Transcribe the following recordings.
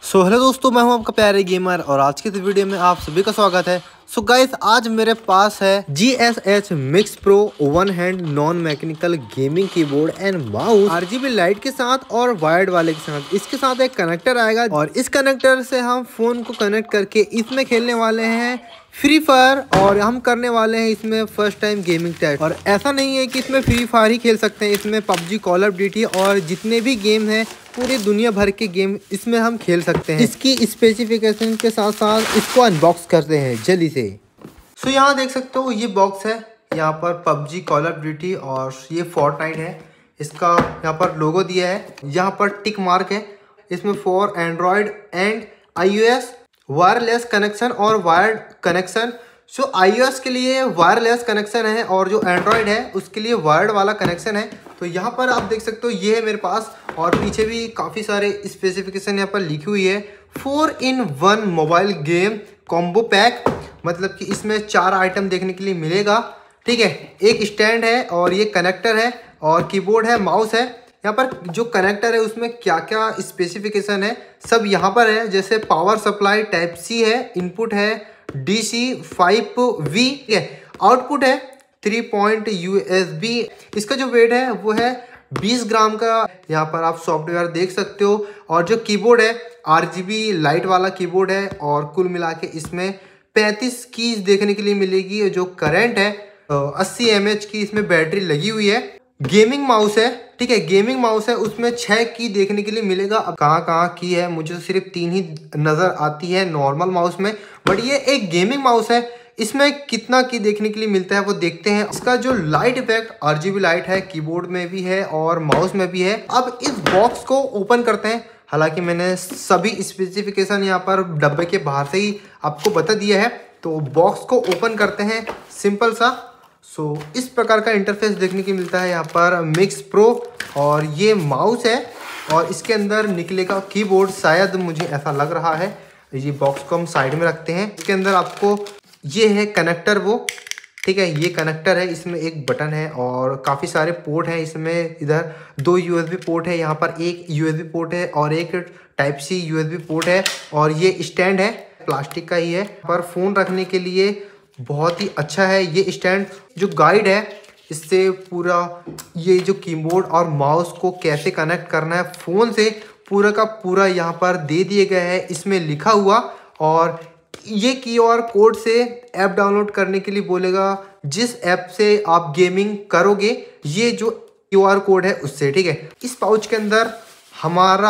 Hello दोस्तों, मैं हूं आपका प्यारे गेमर और आज की इस वीडियो में आप सभी का स्वागत है। गाइस, आज मेरे पास है GSH Mix Pro one hand non mechanical gaming keyboard and mouse RGB light के साथ और वायर्ड वाले के साथ। इसके साथ एक कनेक्टर आएगा और इस कनेक्टर से हम फोन को कनेक्ट करके इसमें खेलने वाले हैं फ्री फायर और हम करने वाले हैं इसमें फर्स्ट टाइम गेमिंग टेस्ट। और ऐसा नहीं है कि इसमें फ्री फायर ही खेल सकते हैं, इसमें PUBG, कॉल ऑफ ड्यूटी और जितने भी गेम हैं पूरी दुनिया भर के गेम इसमें हम खेल सकते हैं। इसकी स्पेसिफिकेशन के साथ साथ इसको अनबॉक्स करते हैं जल्दी से। यहाँ देख सकते हो ये बॉक्स है, यहाँ पर PUBG, कॉल ऑफ ड्यूटी और ये फोर्टनाइट है। इसका यहाँ पर लोगो दिया है, यहाँ पर टिक मार्क है। इसमें for Android and iOS wireless connection और वायर्ड कनेक्शन। iOS के लिए वायरलेस कनेक्शन है और जो एंड्रॉयड है उसके लिए वायर्ड वाला कनेक्शन है। तो यहाँ पर आप देख सकते हो ये है मेरे पास और पीछे भी काफ़ी सारे स्पेसिफिकेशन यहाँ पर लिखी हुई है। 4-in-1 mobile game combo pack, मतलब कि इसमें 4 आइटम देखने के लिए मिलेगा। ठीक है, एक स्टैंड है और ये कनेक्टर है और कीबोर्ड है, माउस है। यहाँ पर जो कनेक्टर है उसमें क्या क्या स्पेसिफिकेशन है सब यहाँ पर है। जैसे पावर सप्लाई टाइप C है, इनपुट है DC 5V, आउटपुट है 3 पॉइंट USB। इसका जो वेट है वो है 20 ग्राम का। यहाँ पर आप सॉफ्टवेयर देख सकते हो और जो कीबोर्ड है RGB लाइट वाला कीबोर्ड है और कुल मिला के इसमें 35 कीज देखने के लिए मिलेगी। जो करंट है 80 mAh की इसमें बैटरी लगी हुई है। गेमिंग माउस है, ठीक है, गेमिंग माउस है, उसमें 6 की देखने के लिए मिलेगा। अब कहाँ की है मुझे तो सिर्फ 3 ही नज़र आती है नॉर्मल माउस में, बट ये एक गेमिंग माउस है। इसमें कितना की देखने के लिए मिलता है वो देखते हैं। इसका जो लाइट इफेक्ट RGB लाइट है, कीबोर्ड में भी है और माउस में भी है। अब इस बॉक्स को ओपन करते हैं। हालांकि मैंने सभी स्पेसिफिकेशन यहाँ पर डब्बे के बाहर से ही आपको बता दिया है। तो बॉक्स को ओपन करते हैं, सिंपल सा। इस प्रकार का इंटरफेस देखने को मिलता है यहाँ पर मिक्स प्रो और ये माउस है और इसके अंदर निकलेगा कीबोर्ड, शायद मुझे ऐसा लग रहा है। ये बॉक्स को हम साइड में रखते हैं। इसके अंदर आपको ये है कनेक्टर वो, ठीक है, ये कनेक्टर है। इसमें एक बटन है और काफ़ी सारे पोर्ट हैं इसमें। इधर 2 USB पोर्ट है, यहाँ पर एक USB पोर्ट है और एक टाइप C USB पोर्ट है और ये स्टैंड है, प्लास्टिक का ही है। पर फ़ोन रखने के लिए बहुत ही अच्छा है ये स्टैंड। जो गाइड है इससे पूरा ये जो कीबोर्ड और माउस को कैसे कनेक्ट करना है फ़ोन से पूरा का पूरा यहाँ पर दे दिए गए हैं, इसमें लिखा हुआ। और ये QR कोड से ऐप डाउनलोड करने के लिए बोलेगा, जिस ऐप से आप गेमिंग करोगे ये जो QR कोड है उससे, ठीक है। इस पाउच के अंदर हमारा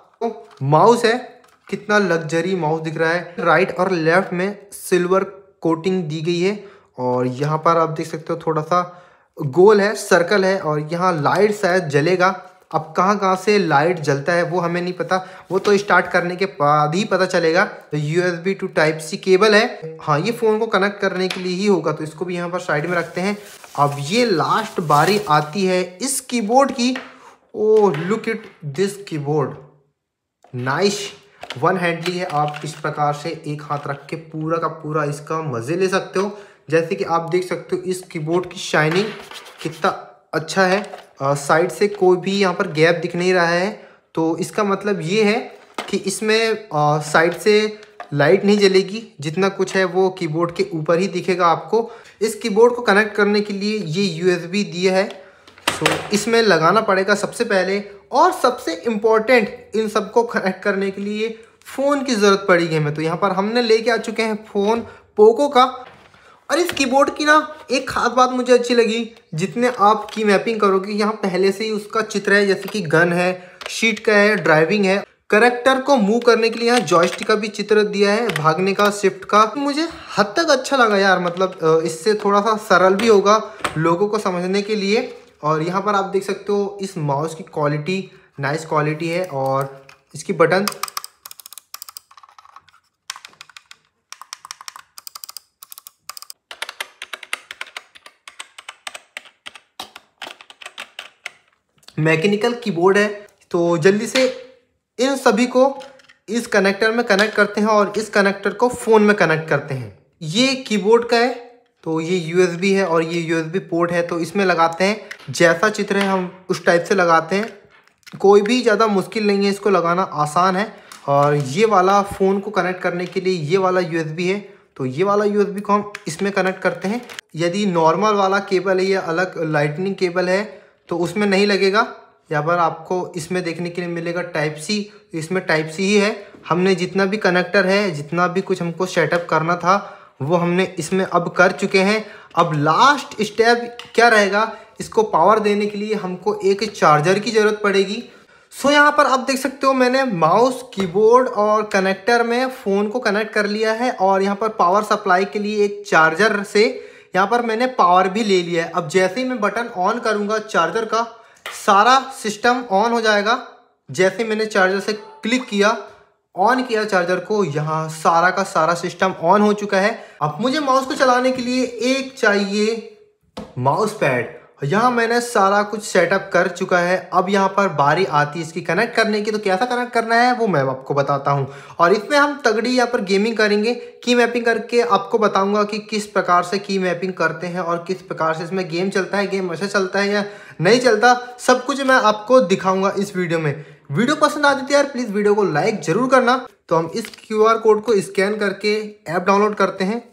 माउस है, कितना लग्जरी माउस दिख रहा है। राइट और लेफ्ट में सिल्वर कोटिंग दी गई है और यहाँ पर आप देख सकते हो थोड़ा सा गोल है, सर्कल है और यहाँ लाइट शायद जलेगा। अब कहाँ से लाइट जलता है वो हमें नहीं पता, वो तो स्टार्ट करने के बाद ही पता चलेगा। तो USB to type C cable है, हाँ ये फ़ोन को कनेक्ट करने के लिए ही होगा, तो इसको भी यहाँ पर साइड में रखते हैं। अब ये लास्ट बारी आती है इस कीबोर्ड की। Oh look it this keyboard, nice, one handily है। आप इस प्रकार से एक हाथ रख के पूरा का पूरा इसका मज़े ले सकते हो। जैसे कि आप देख सकते हो इस कीबोर्ड की शाइनिंग कितना अच्छा है। साइड से कोई भी यहाँ पर गैप दिख नहीं रहा है, तो इसका मतलब ये है कि इसमें साइड से लाइट नहीं जलेगी। जितना कुछ है वो कीबोर्ड के ऊपर ही दिखेगा आपको। इस कीबोर्ड को कनेक्ट करने के लिए ये USB दिया है, इसमें लगाना पड़ेगा सबसे पहले। और सबसे इम्पॉर्टेंट, इन सबको कनेक्ट करने के लिए फ़ोन की ज़रूरत पड़ेगी हमें। तो यहाँ पर हमने लेके आ चुके हैं फ़ोन पोको का। और इस कीबोर्ड की ना एक खास बात मुझे अच्छी लगी, जितने आप की मैपिंग करोगे यहाँ पहले से ही उसका चित्र है, जैसे कि गन है, शीट का है, ड्राइविंग है। करेक्टर को मूव करने के लिए यहाँ जॉयस्टिक का भी चित्र दिया है, भागने का, शिफ्ट का। मुझे हद तक अच्छा लगा यार, मतलब इससे थोड़ा सा सरल भी होगा लोगों को समझने के लिए। और यहाँ पर आप देख सकते हो इस माउस की क्वालिटी नाइस क्वालिटी है और इसकी बटन मैकेनिकल कीबोर्ड है। तो जल्दी से इन सभी को इस कनेक्टर में कनेक्ट करते हैं और इस कनेक्टर को फ़ोन में कनेक्ट करते हैं। ये कीबोर्ड का है, तो ये USB है और ये USB पोर्ट है, तो इसमें लगाते हैं। जैसा चित्र है हम उस टाइप से लगाते हैं। कोई भी ज़्यादा मुश्किल नहीं है, इसको लगाना आसान है। और ये वाला फ़ोन को कनेक्ट करने के लिए ये वाला USB है, तो ये वाला USB को हम इसमें कनेक्ट करते हैं। यदि नॉर्मल वाला केबल है या अलग लाइटनिंग केबल है तो उसमें नहीं लगेगा। यहाँ पर आपको इसमें देखने के लिए मिलेगा टाइप सी, इसमें टाइप सी ही है। हमने जितना भी कनेक्टर है, जितना भी कुछ हमको सेटअप करना था वो हमने इसमें अब कर चुके हैं। अब लास्ट स्टेप क्या रहेगा, इसको पावर देने के लिए हमको एक चार्जर की ज़रूरत पड़ेगी। सो यहाँ पर आप देख सकते हो मैंने माउस, कीबोर्ड और कनेक्टर में फ़ोन को कनेक्ट कर लिया है और यहाँ पर पावर सप्लाई के लिए एक चार्जर से यहाँ पर मैंने पावर भी ले लिया है। अब जैसे ही मैं बटन ऑन करूँगा चार्जर का, सारा सिस्टम ऑन हो जाएगा। जैसे मैंने चार्जर से क्लिक किया, ऑन किया चार्जर को, यहाँ सारा का सारा सिस्टम ऑन हो चुका है। अब मुझे माउस को चलाने के लिए एक चाहिए माउस पैड। यहाँ मैंने सारा कुछ सेटअप कर चुका है। अब यहाँ पर बारी आती है इसकी कनेक्ट करने की, तो कैसा कनेक्ट करना है वो मैं आपको बताता हूँ। और इसमें हम तगड़ी यहाँ पर गेमिंग करेंगे, की मैपिंग करके आपको बताऊंगा कि किस प्रकार से की मैपिंग करते हैं और किस प्रकार से इसमें गेम चलता है, गेम अच्छा चलता है या नहीं चलता, सब कुछ मैं आपको दिखाऊंगा इस वीडियो में। वीडियो पसंद आती है यार प्लीज़ वीडियो को लाइक जरूर करना। तो हम इस QR कोड को स्कैन करके ऐप डाउनलोड करते हैं।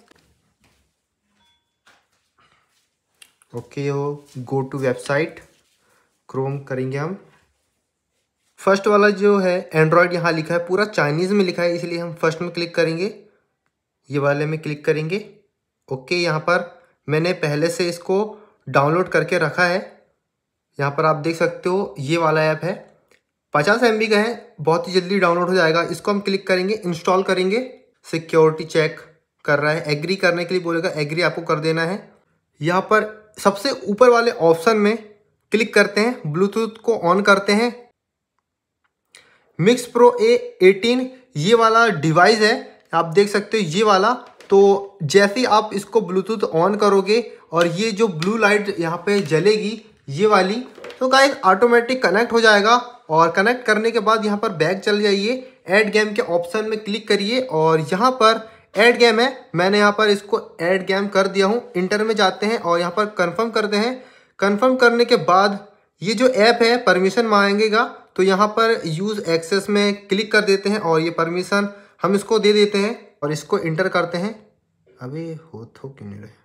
ओके, हो गो टू वेबसाइट, क्रोम करेंगे हम। फर्स्ट वाला जो है एंड्रॉयड यहाँ लिखा है, पूरा चाइनीज़ में लिखा है, इसलिए हम फर्स्ट में क्लिक करेंगे, ये वाले में क्लिक करेंगे। ओके, यहाँ पर मैंने पहले से इसको डाउनलोड करके रखा है। यहाँ पर आप देख सकते हो ये वाला ऐप है, 50 MB का है, बहुत ही जल्दी डाउनलोड हो जाएगा। इसको हम क्लिक करेंगे, इंस्टॉल करेंगे। सिक्योरिटी चेक कर रहा है, एग्री करने के लिए बोलेगा, एग्री आपको कर देना है। यहाँ पर सबसे ऊपर वाले ऑप्शन में क्लिक करते हैं, ब्लूटूथ को ऑन करते हैं। मिक्स प्रो A18 ये वाला डिवाइस है, आप देख सकते हो ये वाला। तो जैसे ही आप इसको ब्लूटूथ ऑन करोगे और ये जो ब्लू लाइट यहाँ पे जलेगी ये वाली, तो गाइस ऑटोमेटिक कनेक्ट हो जाएगा। और कनेक्ट करने के बाद यहाँ पर बैक चल जाइए, ऐड गेम के ऑप्शन में क्लिक करिए और यहाँ पर ऐड गेम है, मैंने यहाँ पर इसको ऐड गेम कर दिया हूँ। इंटर में जाते हैं और यहाँ पर कंफर्म करते हैं। कंफर्म करने के बाद ये जो ऐप है परमिशन मांगेगा, तो यहाँ पर यूज़ एक्सेस में क्लिक कर देते हैं और ये परमिशन हम इसको दे देते हैं और इसको इंटर करते हैं। अबे हो तो क्यों नहीं रहे।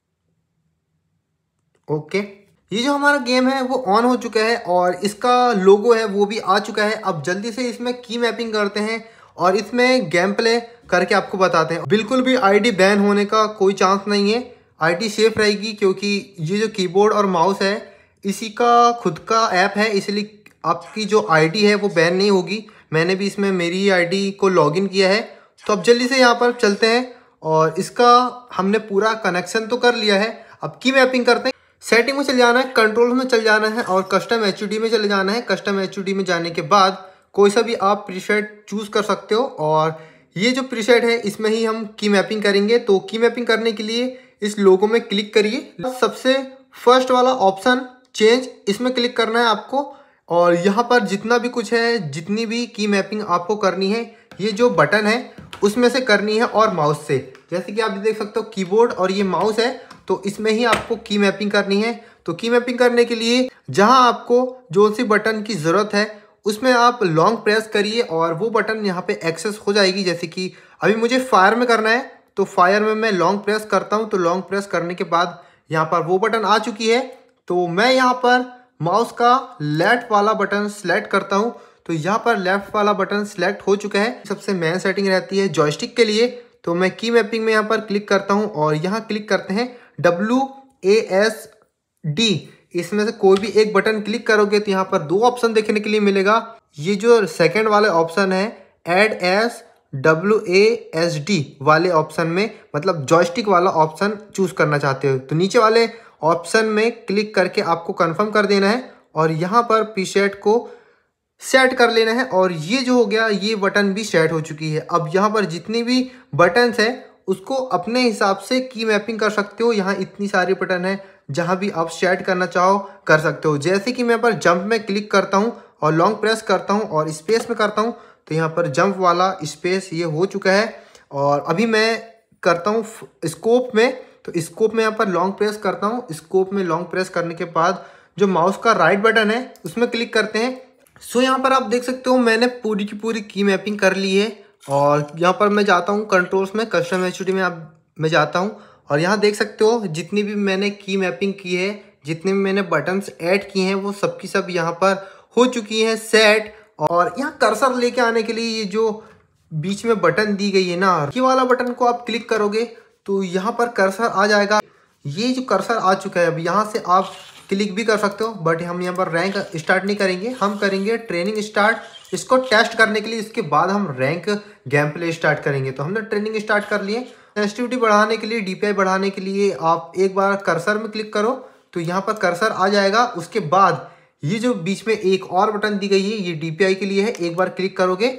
ओके, ये जो हमारा गेम है वो ऑन हो चुका है और इसका लोगो है वो भी आ चुका है। अब जल्दी से इसमें की मैपिंग करते हैं और इसमें गेम प्ले करके आपको बताते हैं। बिल्कुल भी आईडी बैन होने का कोई चांस नहीं है, आईडी सेफ रहेगी, क्योंकि ये जो कीबोर्ड और माउस है इसी का खुद का ऐप है, इसलिए आपकी जो आईडी है वो बैन नहीं होगी। मैंने भी इसमें मेरी आईडी को लॉगिन किया है। तो अब जल्दी से यहाँ पर चलते हैं और इसका हमने पूरा कनेक्शन तो कर लिया है। अब की मैपिंग करते हैं। सेटिंग में चले जाना है, कंट्रोल में चले जाना है और कस्टम HUD में चले जाना है। कस्टम HUD में जाने के बाद कोई सा भी आप प्रीसेट चूज कर सकते हो और ये जो प्रीसेट है इसमें ही हम की मैपिंग करेंगे। तो की मैपिंग करने के लिए इस लोगो में क्लिक करिए, सबसे फर्स्ट वाला ऑप्शन चेंज, इसमें क्लिक करना है आपको। और यहाँ पर जितना भी कुछ है, जितनी भी की मैपिंग आपको करनी है, ये जो बटन है उसमें से करनी है और माउस से। जैसे कि आप देख सकते हो कीबोर्ड और ये माउस है, तो इसमें ही आपको की मैपिंग करनी है। तो की मैपिंग करने के लिए जहां आपको जो सी बटन की ज़रूरत है उसमें आप लॉन्ग प्रेस करिए और वो बटन यहाँ पे एक्सेस हो जाएगी। जैसे कि अभी मुझे फायर में करना है, तो फायर में मैं लॉन्ग प्रेस करता हूँ, तो लॉन्ग प्रेस करने के बाद यहाँ पर वो बटन आ चुकी है। तो मैं यहाँ पर माउस का लेफ्ट वाला बटन सेलेक्ट करता हूँ, तो यहाँ पर लेफ्ट वाला बटन सेलेक्ट हो चुका है। सबसे मेन सेटिंग रहती है जॉयस्टिक के लिए, तो मैं की मैपिंग में यहाँ पर क्लिक करता हूँ और यहाँ क्लिक करते हैं WASD। इसमें से कोई भी एक बटन क्लिक करोगे तो यहाँ पर दो ऑप्शन देखने के लिए मिलेगा। ये जो सेकंड वाले ऑप्शन है ऐड एस WASD वाले ऑप्शन में, मतलब जॉयस्टिक वाला ऑप्शन चूज करना चाहते हो, तो नीचे वाले ऑप्शन में क्लिक करके आपको कंफर्म कर देना है और यहाँ पर प्रीसेट को सेट कर लेना है। और ये जो हो गया, ये बटन भी सेट हो चुकी है। अब यहाँ पर जितनी भी बटन्स है उसको अपने हिसाब से की मैपिंग कर सकते हो। यहाँ इतनी सारी बटन है, जहाँ भी आप सेट करना चाहो कर सकते हो। जैसे कि मैं पर जंप में क्लिक करता हूँ और लॉन्ग प्रेस करता हूँ और स्पेस में करता हूँ, तो यहाँ पर जंप वाला स्पेस ये हो चुका है। और अभी मैं करता हूँ स्कोप में, तो स्कोप में यहाँ पर लॉन्ग प्रेस करता हूँ। स्कोप में लॉन्ग प्रेस करने के बाद जो माउस का राइट बटन है उसमें क्लिक करते हैं, सो यहाँ पर आप देख सकते हो मैंने पूरी की पूरी की मैपिंग कर ली है। और यहाँ पर मैं जाता हूँ कंट्रोल्स में, कस्टम एचयूडी में मैं जाता हूँ। और यहाँ देख सकते हो जितनी भी मैंने की मैपिंग की है, जितने भी मैंने बटन्स ऐड किए हैं, वो सब की सब यहाँ पर हो चुकी हैं सेट। और यहाँ कर्सर लेके आने के लिए ये जो बीच में बटन दी गई है ना, ये वाला बटन को आप क्लिक करोगे तो यहाँ पर कर्सर आ जाएगा। ये जो कर्सर आ चुका है, अब यहाँ से आप क्लिक भी कर सकते हो, बट हम यहाँ पर रैंक स्टार्ट नहीं करेंगे, हम करेंगे ट्रेनिंग स्टार्ट इसको टेस्ट करने के लिए। इसके बाद हम रैंक गेम प्ले स्टार्ट करेंगे। तो हमने ट्रेनिंग स्टार्ट कर लिए। सेंसिटिविटी बढ़ाने के लिए, डीपीआई बढ़ाने के लिए आप एक बार कर्सर में क्लिक करो तो यहाँ पर कर्सर आ जाएगा। उसके बाद ये जो बीच में एक और बटन दी गई है, ये डीपीआई के लिए है, एक बार क्लिक करोगे।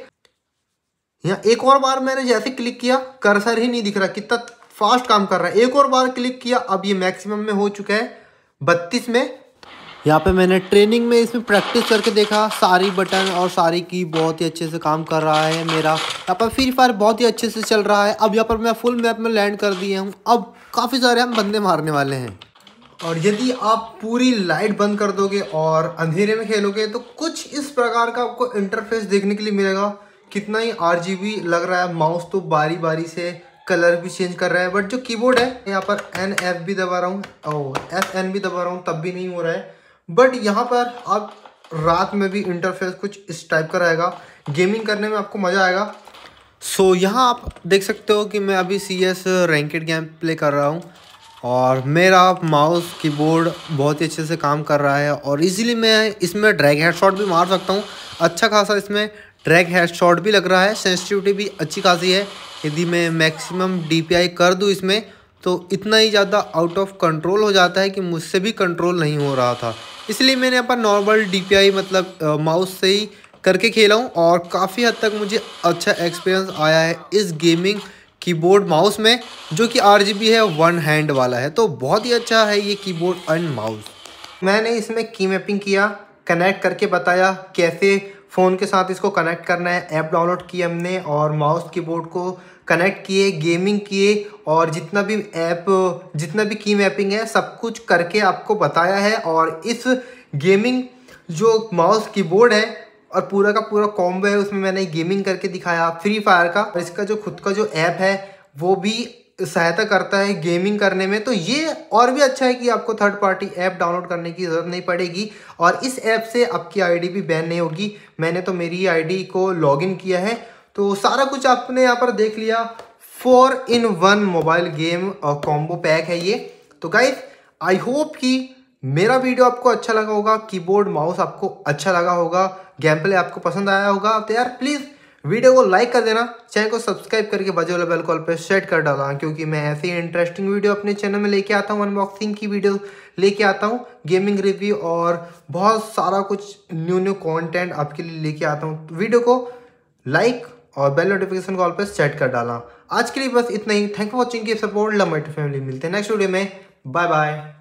यहाँ एक और बार मैंने जैसे क्लिक किया, कर्सर ही नहीं दिख रहा, कितना फास्ट काम कर रहा है। एक और बार क्लिक किया, अब ये मैक्सिमम में हो चुका है 32 में। यहाँ पे मैंने ट्रेनिंग में इसमें प्रैक्टिस करके देखा, सारी बटन और सारी की बहुत ही अच्छे से काम कर रहा है मेरा। यहाँ पर फ्री फायर बहुत ही अच्छे से चल रहा है। अब यहाँ पर मैं फुल मैप में लैंड कर दिए हूँ। अब काफ़ी सारे हम बंदे मारने वाले हैं। और यदि आप पूरी लाइट बंद कर दोगे और अंधेरे में खेलोगे तो कुछ इस प्रकार का आपको इंटरफेस देखने के लिए मिलेगा। कितना ही RGB लग रहा है। माउस तो बारी बारी से कलर भी चेंज कर रहा है, बट जो कीबोर्ड है यहाँ पर NF भी दबा रहा हूँ और FN भी दबा रहा हूँ, तब भी नहीं हो रहा है। बट यहाँ पर आप रात में भी इंटरफेस कुछ इस टाइप का रहेगा, गेमिंग करने में आपको मज़ा आएगा। सो यहाँ आप देख सकते हो कि मैं अभी CS रैंकेड गेम प्ले कर रहा हूँ और मेरा माउस कीबोर्ड बहुत ही अच्छे से काम कर रहा है। और इजीली मैं इसमें ड्रैग हेडशॉट भी मार सकता हूँ। अच्छा खासा इसमें ड्रैग हेडशॉट भी लग रहा है। सेंसिटिविटी भी अच्छी खासी है। यदि मैं मैक्सिमम DPI कर दूँ इसमें तो इतना ही ज़्यादा आउट ऑफ कंट्रोल हो जाता है कि मुझसे भी कंट्रोल नहीं हो रहा था। इसलिए मैंने यहाँ पर नॉर्मल DPI मतलब माउस से ही करके खेला हूँ और काफ़ी हद तक मुझे अच्छा एक्सपीरियंस आया है इस गेमिंग कीबोर्ड माउस में, जो कि RGB है, वन हैंड वाला है। तो बहुत ही अच्छा है ये कीबोर्ड एंड माउस। मैंने इसमें की मैपिंग किया, कनेक्ट करके बताया कैसे फ़ोन के साथ इसको कनेक्ट करना है। ऐप डाउनलोड की हमने और माउस कीबोर्ड को कनेक्ट किए, गेमिंग किए और जितना भी ऐप, जितना भी की मैपिंग है सब कुछ करके आपको बताया है। और इस गेमिंग जो माउस कीबोर्ड है और पूरा का पूरा कॉम्बो है, उसमें मैंने गेमिंग करके दिखाया फ्री फायर का। और इसका जो खुद का जो ऐप है वो भी सहायता करता है गेमिंग करने में। तो ये और भी अच्छा है कि आपको थर्ड पार्टी ऐप डाउनलोड करने की ज़रूरत नहीं पड़ेगी और इस ऐप से आपकी आईडी भी बैन नहीं होगी। मैंने तो मेरी आईडी को लॉगिन किया है। तो सारा कुछ आपने यहाँ पर देख लिया। 4-in-1 mobile game combo pack है ये। तो गाइस आई होप कि मेरा वीडियो आपको अच्छा लगा होगा, कीबोर्ड माउस आपको अच्छा लगा होगा, गेम प्ले आपको पसंद आया होगा। तो यार प्लीज़ वीडियो को लाइक कर देना, चैनल को सब्सक्राइब करके बाजू वाला बेल कॉल पर सेट कर डालना, क्योंकि मैं ऐसे ही इंटरेस्टिंग वीडियो अपने चैनल में लेके आता हूँ। अनबॉक्सिंग की वीडियो लेके आता हूँ, गेमिंग रिव्यू और बहुत सारा कुछ न्यू कंटेंट आपके लिए लेके आता हूँ। तो वीडियो को लाइक और बेल नोटिफिकेशन कॉल पर सेट कर डालना। आज के लिए बस इतना ही। थैंक यू फॉर वॉचिंग, की सपोर्ट, लव माय फैमिली। मिलते हैं नेक्स्ट वीडियो में। Bye bye.